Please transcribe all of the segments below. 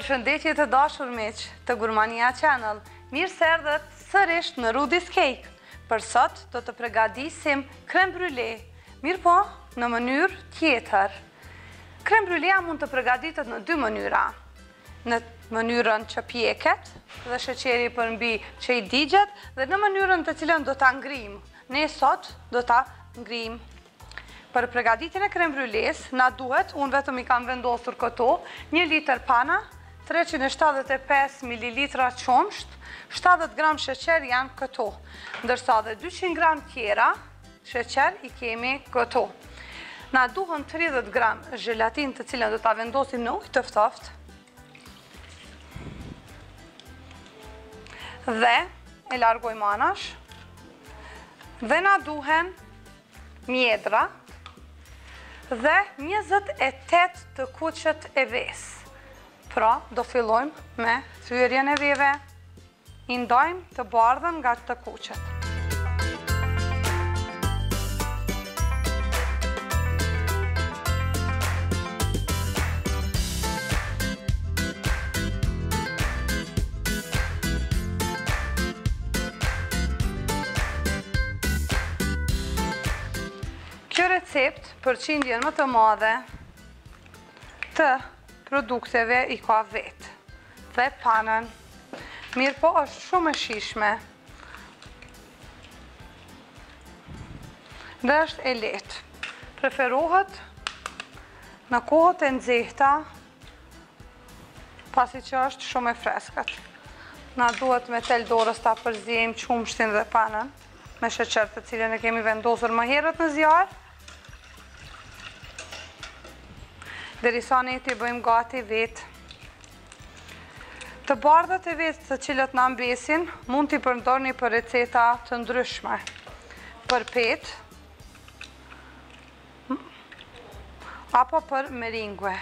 Përshëndetje të dashur miq të Gurmania Channel. Mirë se erdhët sërish në Rudy's Cake. Për sot do të përgatisim krem brûlée, mirë po në mënyrë tjetër. Krem brûlea mund të përgatitet në dy mënyra. Në mënyrën që pjeket dhe sheqeri përmbi që i digjet dhe në mënyrën të cilën do ta ngrim. Ne sot do ta ngrim. Për përgatitjen e krem brûlées na duhet, unë vetëm i kam vendosur këto, 1 litër pana, 375 ml qumsht, 70 gram sheqer janë këto, ndërsa dhe 200 gram tjera sheqer i kemi këto. Na duhen 30 gram zhelatin të cilën do ta vendosim në ujë të ftoftë. Dhe e largojmë anash. Dhe na duhen mjedra dhe 28 të kuqet e ves. Pra, do fillojmë me thyerjen e veve, i ndajmë të bardhën nga të kuqet. Kjo recept për qindjen më të madhe të produkteve i ka vetë dhe panën. Mirë po është shumë e shishme dhe është e lehtë. Preferohet në kohët e nxehta pasi që është shumë e freskët. Na duhet me tel dorës ta përzijmë qumshtin dhe panën me sheqer të cilën e kemi vendosur më herët në zjarr. Derisa ne t'i bëjmë gati vetë. Të bardhët e vetë të cilët na mbesin, mund t'i përdorni për receta të ndryshme. Për petë, apo për meringue.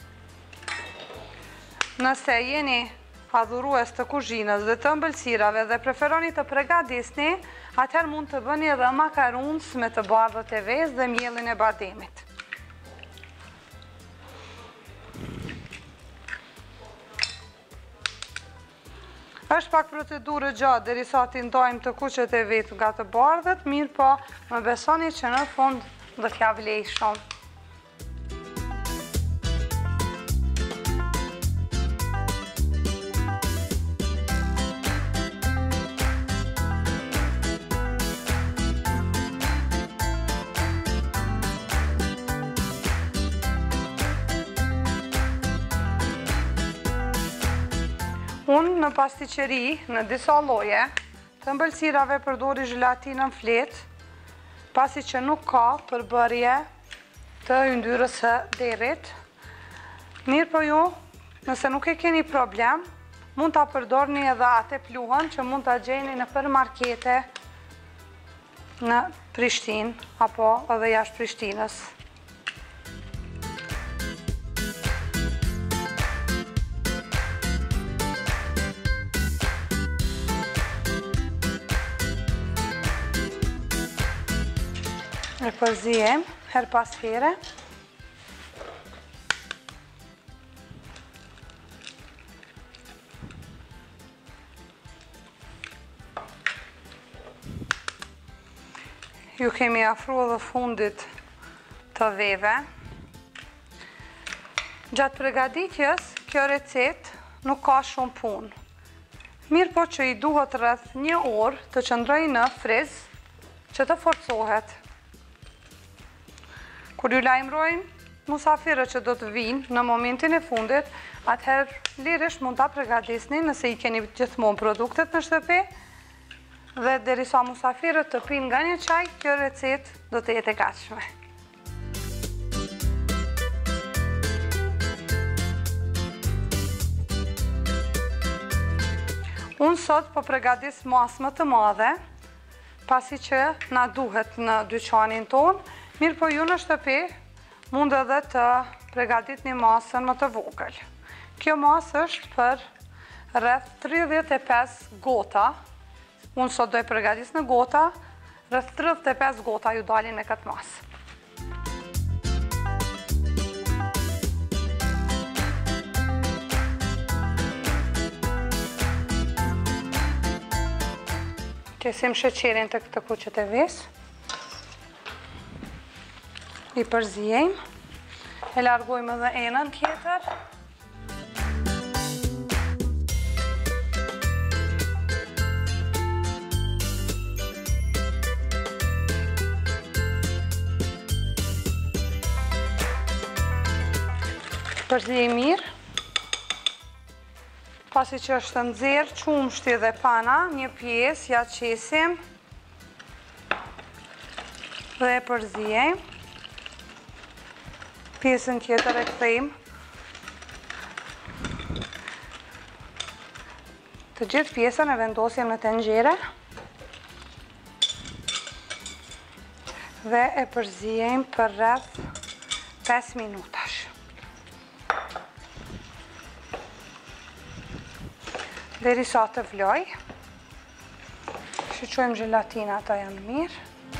Nëse jeni adhurues të kuzhinës dhe të ëmbëlsirave dhe preferoni të përgatisni, atëherë mund të bëni edhe makarons me të bardhët e vezë dhe mielin e bademit. Është pak procedurë gjatë derisa t'i ndajmë të kuqet e vetë nga të bardhët, mirë po më besoni që në fund do t'ja vlej shumë. Unë në pastiqeri, në disa lloje, të ëmbëlsirave përdori zhelatinën fletë, pasi që nuk ka përbërje të yndyrës së derrit. Mirë po ju, nëse nuk e keni problem, mund ta përdorni edhe atë pluhën që mund ta gjeni në markete në Prishtinë apo edhe jashtë Prishtinës. E përzijem her pas here. Ju kemi afru edhe fundit të veve. Gjatë përgatitjes, kjo recet nuk ka shumë punë. Mirë po që i duhet rreth 1 orë të qëndrojë në friz që të forcohet. Kur ju lajmërojnë musafirët që do të vinë në momentin e fundit, atëherë lirisht mund ta përgatisni nëse i keni gjithmonë produktet në shtëpi dhe derisa musafirët të pinë nga një çaj, kjo recet do të jetë e gatshme. Unë sot po përgatis masë më të madhe, pasi që na duhet në dyqanin tonë. Mirë po ju në shtëpi mund edhe të përgatitni masën më të vogël. Kjo masë është për rreth 35 gota. Unë sot do e përgatis në gota, rreth 35 gota ju dalin me këtë masë. Qesim sheqerin të këtë kuqet e vis. I përzijejmë. E largojmë edhe enën tjetër. Përzijejmë mirë. Pasi që është nxerr qumshti dhe pana, një pjesë ja qesim dhe e përzijejmë. Pjesën tjetër e kthejmë. Të gjithë pjesën e vendosim në tenxhere dhe e përzijejmë për rreth 5 minutash. Derisa të vloj, shiqojmë gelatina, ata janë mirë.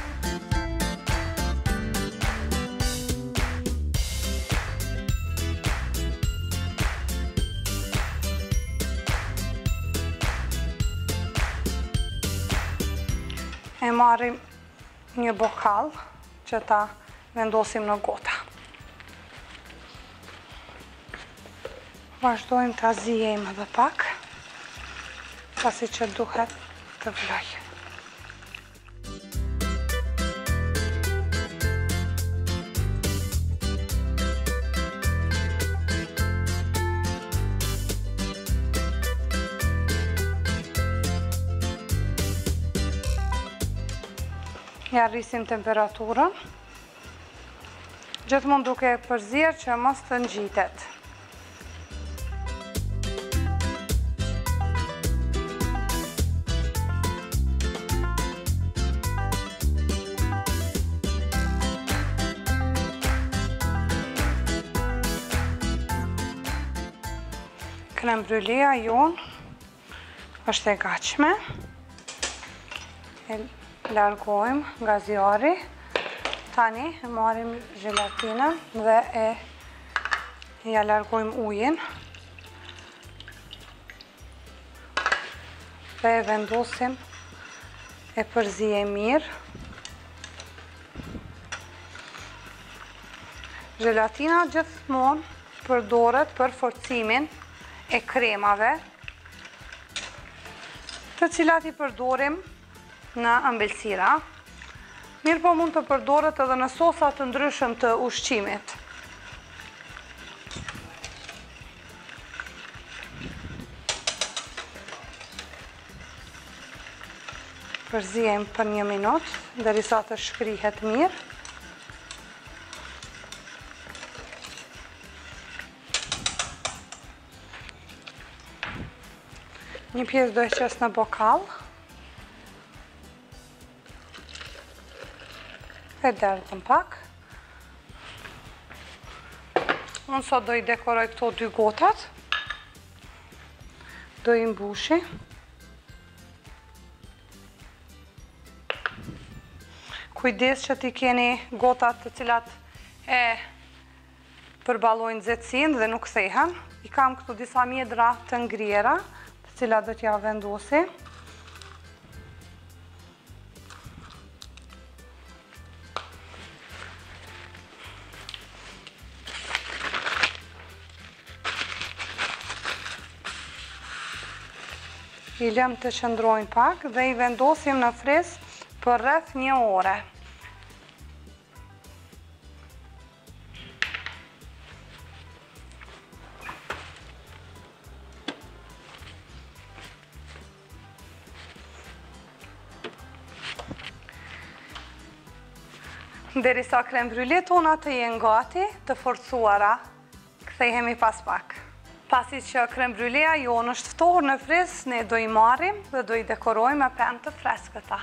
E marrim një bokall që ta vendosim në gota. Vazhdojmë ta zijejmë edhe pak, pasi që duhet të vloj. Ja rrisim temperaturën, gjithmonë duke e përzirë që mos të ngjitet. Krem brulea jonë është e gatshme. E largojmë nga zjarri. Tani e marrim gelatinën dhe ja largojmë ujin. Dhe e vendosim, e përzijejmë mirë. Gelatina gjithmonë përdoret për forcimin e kremave, të cilat i përdorim në ëmbëlsira. Mirë po mund të përdoret edhe në sosa të ndryshëm të ushqimit. Përzijem për 1 minutë, derisa të shkrihet mirë. Një pjesë do e qes në bokall. E derdhëm pak. Unë sot do i dekoroj këto 2 gotat. Do i mbushi. Kujdes që t'i keni gotat të cilat e përballojnë nxehtësinë dhe nuk thehen. I kam këtu disa mjedra të ngriera, të cilat do t'ja vendosi. I lëm të qëndrojnë pak dhe i vendosim në fryz për rreth 1 ore. Derisa krem brûlée tona të jenë gati, të forcuara, kthehemi pas pak. Pasi që krem brûlea jonë është ftohur në fryz, ne do i marrim dhe do i dekorojmë me pemë të freskëta.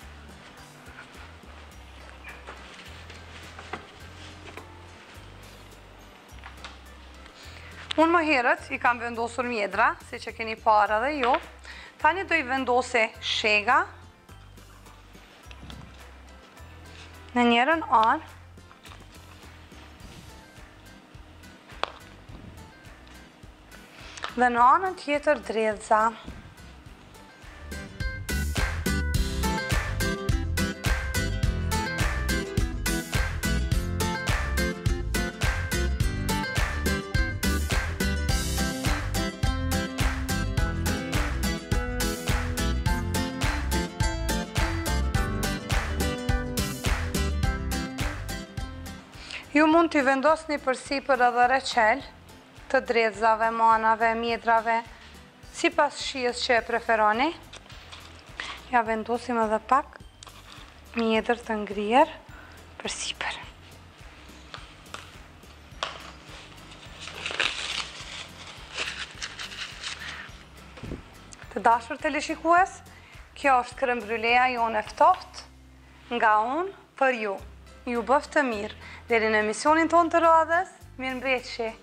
Unë më herët i kam vendosur mjedra, si që keni parë edhe jo. Tani do i vendosi shega në njërën anë. Dhe në anën tjetër dredhza. Ju mund t'i vendosni përsipër edhe reqel të drezave, manave, mjedrave, si pas shijes që e preferoni. Ja vendosim edhe pak mjedrë të ngrier përsipër. Të dashur teleshikues, kjo është krem brulea jonë e ftohtë nga unë për ju. Ju bëftë të mirë. Deri në emisionin tonë të radhës, mirëmbëjtje.